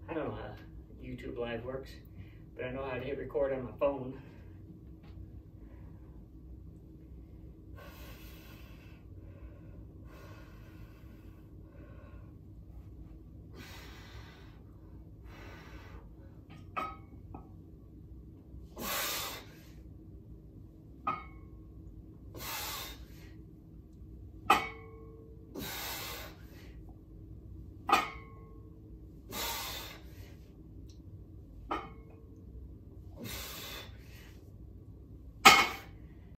I don't know how YouTube Live works, but I know how to hit record on my phone.